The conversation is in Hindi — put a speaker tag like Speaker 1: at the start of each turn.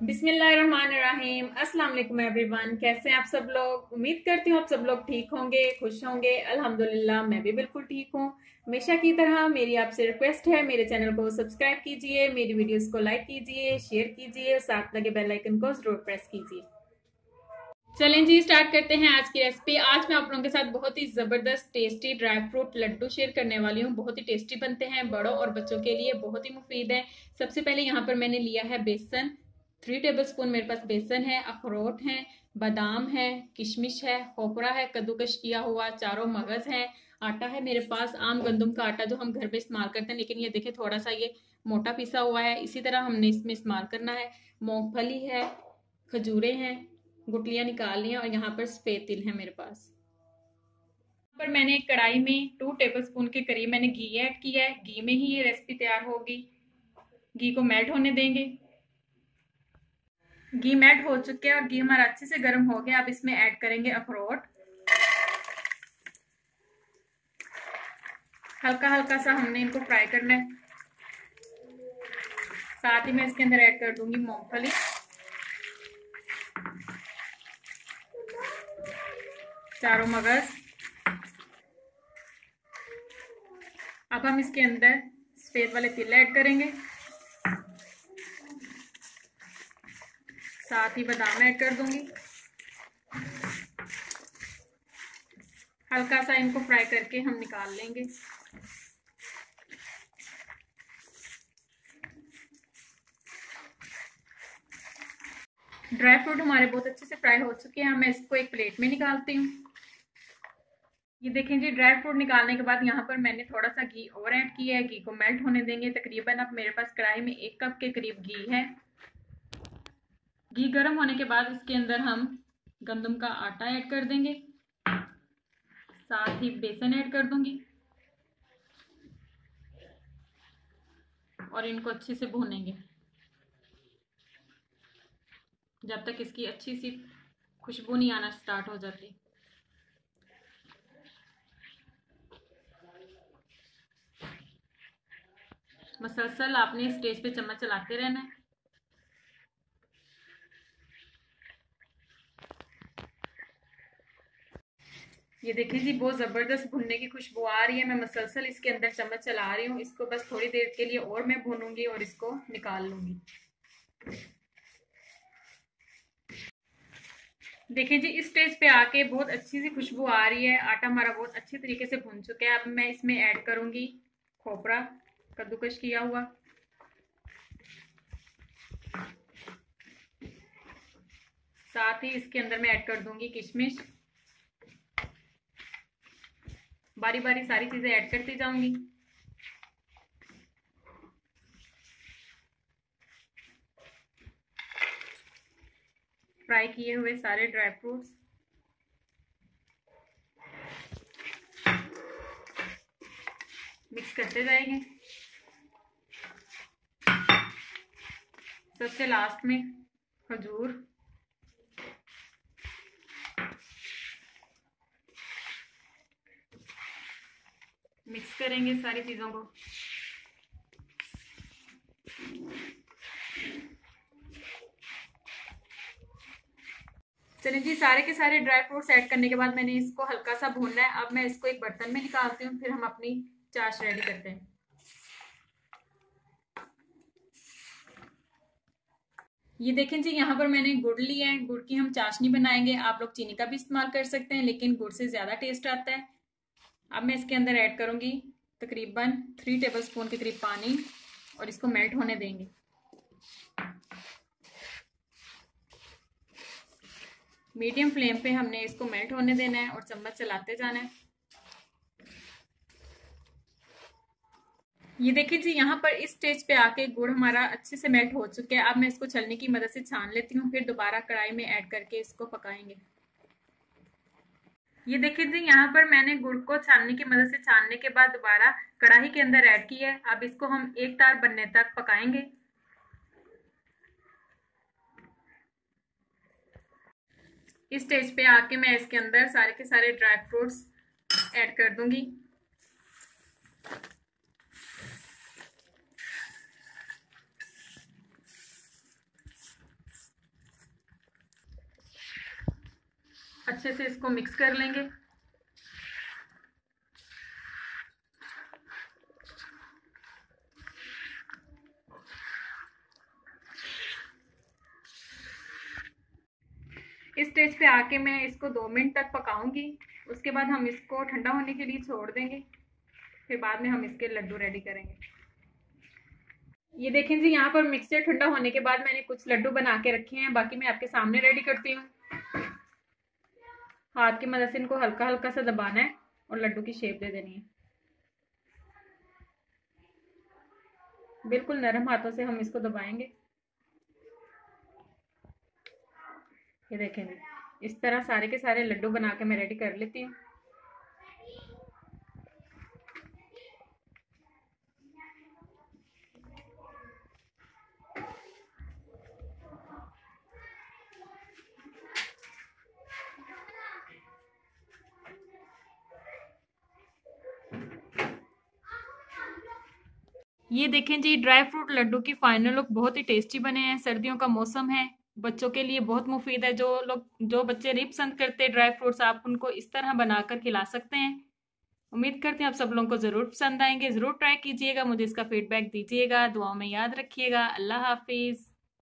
Speaker 1: बिस्मिल्लाहिर्रहमानिर्रहीम। अस्सलाम वालेकुम एवरीवन। कैसे हैं आप सब लोग? उम्मीद करती हूँ आप सब लोग ठीक होंगे, खुश होंगे। अल्हम्दुलिल्लाह मैं भी बिल्कुल ठीक हूँ। हमेशा की तरह मेरी आपसे रिक्वेस्ट है, मेरे चैनल को सब्सक्राइब कीजिए, मेरी वीडियोस को लाइक कीजिए, शेयर कीजिए, साथ लगे बेल आइकन को जरूर प्रेस कीजिए। चलें जी, स्टार्ट करते हैं आज की रेसिपी। आज मैं आप लोगों के साथ बहुत ही ज़बरदस्त टेस्टी ड्राई फ्रूट लड्डू शेयर करने वाली हूँ। बहुत ही टेस्टी बनते हैं, बड़ों और बच्चों के लिए बहुत ही मुफीद है। सबसे पहले यहाँ पर मैंने लिया है बेसन, 3 टेबलस्पून मेरे पास बेसन है, अखरोट है, बादाम है, किशमिश है, खोपरा है, कद्दूकश किया हुआ, चारों मगज है, आटा है मेरे पास आम गंदम का आटा जो हम घर पे इस्तेमाल करते हैं, लेकिन ये देखें थोड़ा सा ये मोटा पिसा हुआ है, इसी तरह हमने इसमें इस्तेमाल करना है। मूंगफली है, खजूरें हैं, गुटलियां निकाल ली हैं, और यहाँ पर सफेद तिल है मेरे पास। पर मैंने एक कढ़ाई में 2 टेबलस्पून के करीब मैंने घी ऐड किया है। घी में ही ये रेसिपी तैयार होगी। घी को मेल्ट होने देंगे। घी मेल्ट हो चुके हैं और घी हमारा अच्छे से गर्म हो गया। अब इसमें ऐड करेंगे अखरोट। हल्का हल्का सा हमने इनको फ्राई करना है। साथ ही मैं इसके अंदर ऐड कर दूंगी मूंगफली, चारों मगज। अब हम इसके अंदर सफेद वाले तिल ऐड करेंगे, साथ ही बादाम ऐड कर दूंगी। हल्का सा इनको फ्राई करके हम निकाल लेंगे। ड्राई फ्रूट हमारे बहुत अच्छे से फ्राई हो चुके हैं। मैं इसको एक प्लेट में निकालती हूँ। ये देखें जी, ड्राई फ्रूट निकालने के बाद यहाँ पर मैंने थोड़ा सा घी और ऐड किया है। घी को मेल्ट होने देंगे। तकरीबन अब मेरे पास कढ़ाई में 1 कप के करीब घी है। घी गर्म होने के बाद इसके अंदर हम गंदम का आटा ऐड कर देंगे, साथ ही बेसन ऐड कर दूंगी और इनको अच्छे से भूनेंगे जब तक इसकी अच्छी सी खुशबू नहीं आना स्टार्ट हो जाती। मसलसल आपने स्टेज पे चम्मच चलाते रहना है। ये देखिए जी, बहुत ज़बरदस्त भुनने की खुशबू आ रही है। मैं मसलसल इसके अंदर चम्मच चला रही हूँ। इसको बस थोड़ी देर के लिए और मैं भूनूंगी और इसको निकाल लूंगी। देखिए जी, इस स्टेज पे आके बहुत अच्छी सी खुशबू आ रही है। आटा हमारा बहुत अच्छी तरीके से भुन चुका है। अब मैं इसमें ऐड करूंगी खोपरा कद्दूकश किया हुआ, साथ ही इसके अंदर मैं ऐड कर दूंगी किशमिश। बारी बारी सारी चीजें ऐड करती जाऊंगी। फ्राई किए हुए सारे ड्राई फ्रूट्स मिक्स करते जाएंगे। सबसे लास्ट में खजूर, मिक्स करेंगे सारी चीजों को। चलिए जी, सारे के सारे ड्राई फ्रूट्स ऐड करने के बाद मैंने इसको हल्का सा भूनना है। अब मैं इसको एक बर्तन में निकालती हूँ, फिर हम अपनी चाश रेडी करते हैं। ये देखें जी, यहाँ पर मैंने गुड़ लिया है। गुड़ की हम चाशनी बनाएंगे। आप लोग चीनी का भी इस्तेमाल कर सकते हैं, लेकिन गुड़ से ज़्यादा टेस्ट आता है। अब मैं इसके अंदर ऐड करूँगी तकरीबन 3 टेबलस्पून के करीब पानी और इसको मेल्ट होने देंगे। मीडियम फ्लेम पे हमने इसको मेल्ट होने देना है और चम्मच चलाते जाना है। ये देखिए जी, यहाँ पर इस स्टेज पे आके गुड़ हमारा अच्छे से मेल्ट हो चुका है। अब मैं इसको छलनी की मदद से छान लेती हूँ, फिर दोबारा कढ़ाई में ऐड करके इसको पकाएंगे। ये देखिए जी, यहाँ पर मैंने गुड़ को छाननी की मदद से छानने के बाद दोबारा कढ़ाई के अंदर ऐड किया है। अब इसको हम एक तार बनने तक पकाएंगे। इस स्टेज पे आके मैं इसके अंदर सारे के सारे ड्राई फ्रूट्स ऐड कर दूंगी। अच्छे से इसको मिक्स कर लेंगे। इस स्टेज पे आके मैं इसको 2 मिनट तक पकाऊंगी। उसके बाद हम इसको ठंडा होने के लिए छोड़ देंगे, फिर बाद में हम इसके लड्डू रेडी करेंगे। ये देखें जी, यहाँ पर मिक्सचर ठंडा होने के बाद मैंने कुछ लड्डू बना के रखे हैं, बाकी मैं आपके सामने रेडी करती हूँ। हाथ की मदद से इनको हल्का हल्का सा दबाना है और लड्डू की शेप दे देनी है। बिल्कुल नरम हाथों से हम इसको दबाएंगे। ये देखें जी, इस तरह सारे के सारे लड्डू बना के मैं रेडी कर लेती हूँ। ये देखें जी, ड्राई फ्रूट लड्डू की फाइनल लुक बहुत ही टेस्टी बने हैं। सर्दियों का मौसम है, बच्चों के लिए बहुत मुफीद है। जो बच्चे नहीं पसंद करते ड्राई फ्रूट्स, आप उनको इस तरह बनाकर खिला सकते हैं। उम्मीद करते हैं आप सब लोगों को ज़रूर पसंद आएंगे। ज़रूर ट्राई कीजिएगा, मुझे इसका फीडबैक दीजिएगा। दुआओं में याद रखिएगा। अल्लाह हाफिज़।